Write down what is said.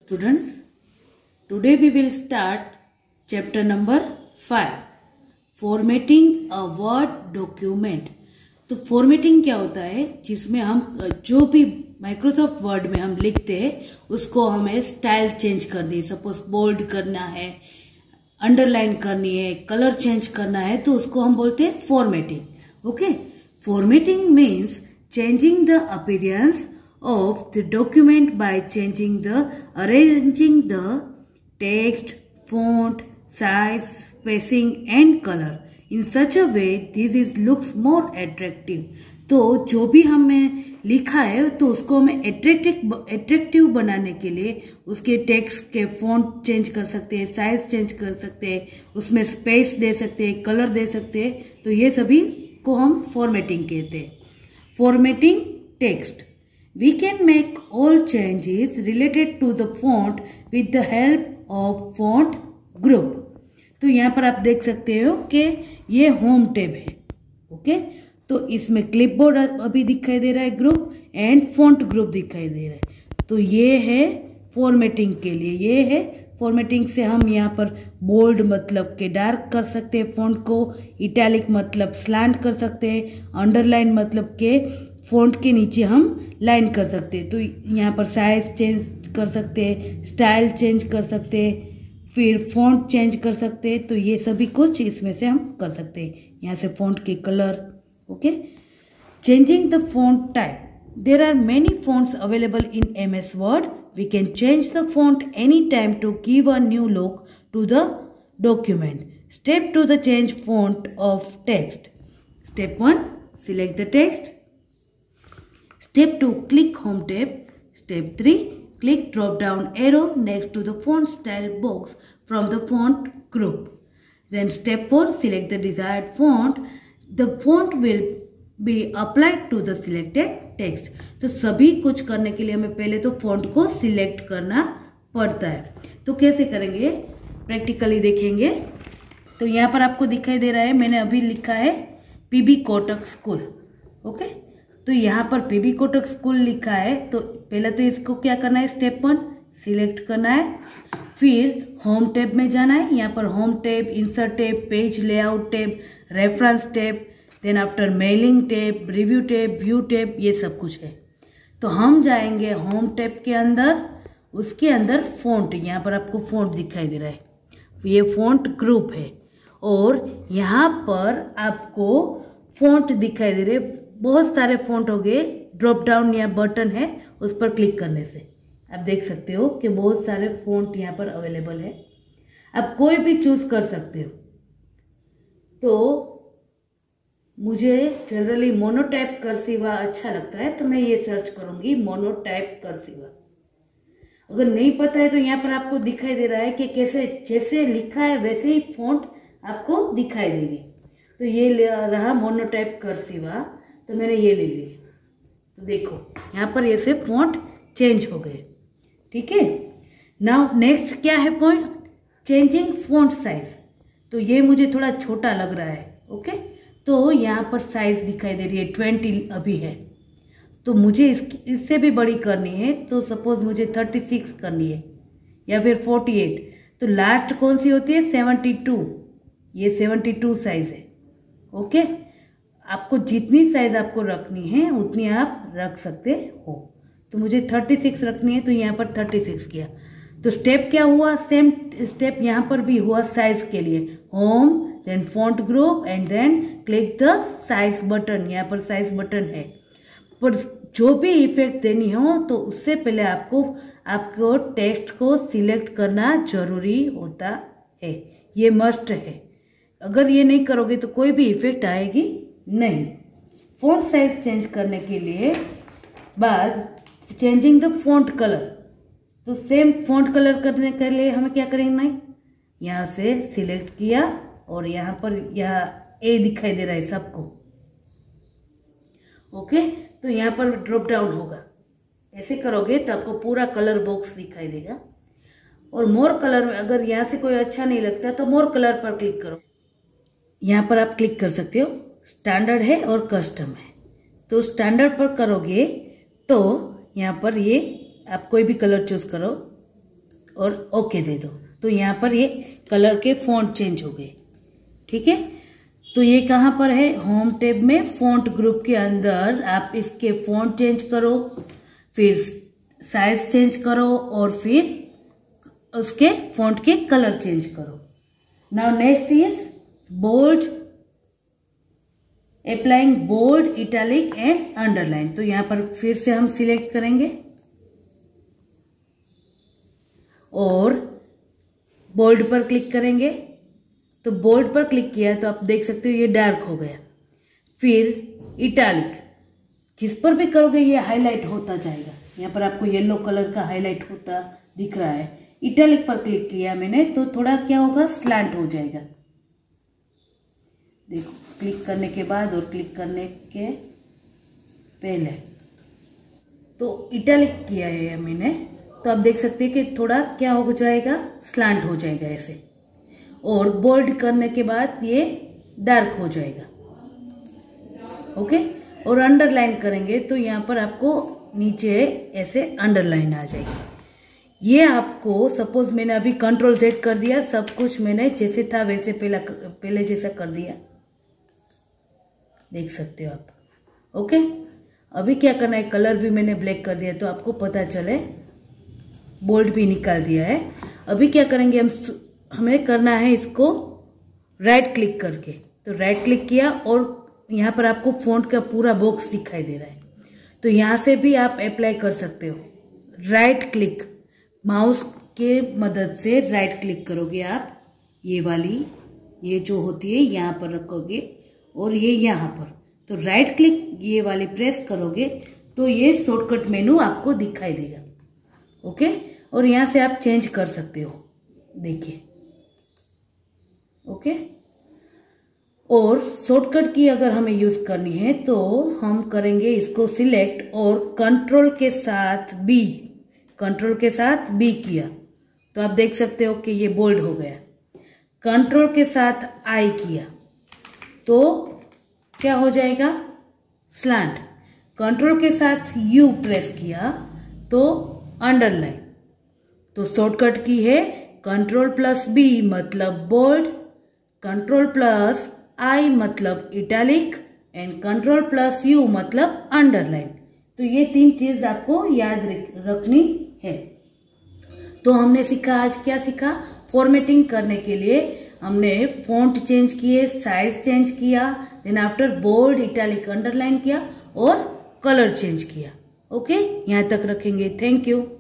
Students, today we will start chapter number 5, formatting a word document. तो formatting क्या होता है, जिसमें हम जो भी माइक्रोसॉफ्ट वर्ड में हम लिखते हैं उसको हमें स्टाइल चेंज करनी है. सपोज बोल्ड करना है, अंडरलाइन करनी है, कलर चेंज करना है, तो उसको हम बोलते हैं formatting. Okay, formatting means changing the appearance of the document by arranging the text, font, size, spacing and color in such a way this looks more attractive. तो जो भी हमें लिखा है तो उसको हमें एट्रैक्टिव बनाने के लिए उसके टेक्स्ट के फॉन्ट चेंज कर सकते हैं, साइज चेंज कर सकते हैं, उसमें स्पेस दे सकते हैं, कलर दे सकते हैं. तो ये सभी को हम फॉर्मेटिंग कहते हैं. Formatting text. We can make all changes related to the font with the help of font group. तो यहाँ पर आप देख सकते हो कि ये होम टैब है. ओके, तो इसमें क्लिपबोर्ड अभी दिखाई दे रहा है ग्रुप एंड फॉन्ट ग्रुप दिखाई दे रहा है. तो ये है फॉर्मेटिंग के लिए. ये है फॉर्मेटिंग से हम यहाँ पर बोल्ड मतलब के डार्क कर सकते हैं फॉन्ट को, इटैलिक मतलब स्लैंट कर सकते हैं, अंडरलाइन मतलब के फॉन्ट के नीचे हम लाइन कर सकते हैं. तो यहाँ पर साइज चेंज कर सकते हैं, स्टाइल चेंज कर सकते हैं, फिर फॉन्ट चेंज कर सकते हैं. तो ये सभी कुछ इसमें से हम कर सकते हैं. यहाँ से फॉन्ट के colour. Okay, changing the font type. There are many fonts available in MS Word. We can change the font anytime to give a new look to the document. Step 2, the change font of text. Step 1, select the text. Step 2, click Home tab. Step 3, click drop down arrow next to the font style box from the font group. Then step 4, select the desired font. The font will be applied to the selected text. तो सभी कुछ करने के लिए हमें पहले तो font को सिलेक्ट करना पड़ता है. तो कैसे करेंगे, प्रैक्टिकली देखेंगे. तो यहाँ पर आपको दिखाई दे रहा है, मैंने अभी लिखा है पीबी कोटक स्कूल. ओके, तो यहाँ पर पीबी कोटक स्कूल लिखा है. तो पहले तो इसको क्या करना है, स्टेप 1 सिलेक्ट करना है, फिर होम टैब में जाना है. यहाँ पर home tab, insert tab, page layout tab, reference tab, then after mailing tab, review tab, view tab, ये सब कुछ है. तो हम जाएंगे होम टैब के अंदर, उसके अंदर फॉन्ट. यहाँ पर आपको फॉन्ट दिखाई दे रहा है, ये फॉन्ट ग्रुप है. और यहाँ पर आपको फॉन्ट दिखाई दे रहे, बहुत सारे फॉन्ट हो गए. ड्रॉप डाउन या बटन है, उस पर क्लिक करने से आप देख सकते हो कि बहुत सारे फॉन्ट यहाँ पर अवेलेबल है. आप कोई भी चूज कर सकते हो. तो मुझे जनरली मोनोटाइप कर्सिवा अच्छा लगता है, तो मैं ये सर्च करूंगी मोनोटाइप कर्सिवा. अगर नहीं पता है तो यहाँ पर आपको दिखाई दे रहा है कि कैसे, जैसे लिखा है वैसे ही फॉन्ट आपको दिखाई देगी. तो ये रहा मोनोटाइप कर्सिवा, तो मैंने ये ले ली. तो देखो यहाँ पर ऐसे फॉन्ट चेंज हो गए. ठीक है, नाउ नेक्स्ट क्या है पॉइंट, चेंजिंग फॉन्ट साइज. तो ये मुझे थोड़ा छोटा लग रहा है. ओके, तो यहाँ पर साइज दिखाई दे रही है 20 अभी है. तो मुझे इससे भी बड़ी करनी है. तो सपोज मुझे 36 करनी है या फिर 48. तो लास्ट कौन सी होती है, 72. ये 72 साइज है. ओके, आपको जितनी साइज आपको रखनी है उतनी आप रख सकते हो. तो मुझे 36 रखनी है, तो यहाँ पर 36 किया. तो स्टेप क्या हुआ, सेम स्टेप यहाँ पर भी हुआ साइज के लिए. Home, then font group and then click the size button. यहाँ पर साइज बटन है. पर जो भी इफेक्ट देनी हो तो उससे पहले आपको टेक्स्ट को सिलेक्ट करना जरूरी होता है. ये मस्ट है. अगर ये नहीं करोगे तो कोई भी इफेक्ट आएगी नहीं. फॉन्ट साइज चेंज करने के लिए बाद चेंजिंग द फॉन्ट कलर. तो सेम फॉन्ट कलर करने के लिए हमें क्या करेंगे, यहाँ से सिलेक्ट किया और यहाँ पर ए दिखाई दे रहा है सबको. ओके, तो यहाँ पर ड्रॉप डाउन होगा. ऐसे करोगे तो आपको पूरा कलर बॉक्स दिखाई देगा. और मोर कलर में अगर यहाँ से कोई अच्छा नहीं लगता तो मोर कलर पर क्लिक करो. यहाँ पर आप क्लिक कर सकते हो. स्टैंडर्ड है और कस्टम है. तो स्टैंडर्ड पर करोगे तो यहाँ पर ये आप कोई भी कलर चूज करो. और ओके दे दो, तो यहाँ पर ये कलर के फॉन्ट चेंज हो गए। ठीक है, तो ये कहाँ पर है, होम टैब में फॉन्ट ग्रुप के अंदर आप इसके फॉन्ट चेंज करो, फिर साइज चेंज करो और फिर उसके फॉन्ट के कलर चेंज करो। Now next is bold, applying bold, italic and underline. तो यहां पर फिर से हम सिलेक्ट करेंगे और बोल्ड पर क्लिक करेंगे। तो बोल्ड पर क्लिक किया तो आप देख सकते हो ये डार्क हो गया। फिर इटैलिक, जिस पर भी करोगे ये हाईलाइट होता जाएगा। यहाँ पर आपको येलो कलर का हाईलाइट होता दिख रहा है। इटैलिक पर क्लिक किया मैंने तो थोड़ा क्या होगा, स्लैंट हो जाएगा। देखो, क्लिक करने के बाद और क्लिक करने के पहले तो इटैलिक किया है मैंने, तो आप देख सकते हैं कि थोड़ा क्या हो जाएगा, स्लैंट हो जाएगा ऐसे। और बोल्ड करने के बाद ये डार्क हो जाएगा। ओके, और अंडरलाइन करेंगे तो यहाँ पर आपको नीचे ऐसे अंडरलाइन आ जाएगी। ये आपको सपोज मैंने अभी कंट्रोल Z कर दिया, सब कुछ मैंने जैसे था वैसे पहले जैसा कर दिया, देख सकते हो आप। ओके, अभी क्या करना है, कलर भी मैंने ब्लैक कर दिया तो आपको पता चले, बोल्ड भी निकाल दिया है। अभी क्या करेंगे, हमें करना है इसको राइट क्लिक करके। तो राइट क्लिक किया और यहाँ पर आपको फॉन्ट का पूरा बॉक्स दिखाई दे रहा है। तो यहाँ से भी आप अप्लाई कर सकते हो। राइट क्लिक, माउस के मदद से राइट क्लिक करोगे आप, ये वाली, ये जो होती है यहाँ पर रखोगे और ये यहाँ पर, तो राइट क्लिक ये वाली प्रेस करोगे तो ये शॉर्टकट मेनू आपको दिखाई देगा। ओके, और यहाँ से आप चेंज कर सकते हो, देखिए। ओके, और शॉर्टकट की अगर हमें यूज करनी है तो हम करेंगे इसको सिलेक्ट और कंट्रोल के साथ बी किया तो आप देख सकते हो कि ये बोल्ड हो गया। कंट्रोल के साथ आई किया तो क्या हो जाएगा, स्लैंट। कंट्रोल के साथ यू प्रेस किया तो अंडरलाइन। तो शॉर्टकट की है कंट्रोल प्लस बी मतलब बोल्ड, कंट्रोल प्लस आई मतलब italic and control plus U मतलब अंडरलाइन। तो ये 3 चीज आपको याद रखनी है। तो हमने सीखा, आज क्या सीखा, फॉर्मेटिंग करने के लिए हमने फॉन्ट चेंज किए, साइज चेंज किया, then after bold, italic, underline किया और कलर चेंज किया। ओके, यहाँ तक रखेंगे। Thank you.